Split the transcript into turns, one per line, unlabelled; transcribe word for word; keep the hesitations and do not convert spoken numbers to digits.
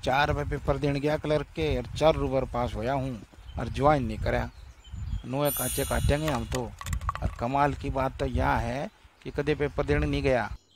चार रुपये पेपर देने गया क्लर्क के और चार रुपये पास होया हूँ और ज्वाइन नहीं कराया। नुए काचे काटेंगे हम तो। और कमाल की बात तो यह है कि कदे पेपर देने नहीं गया।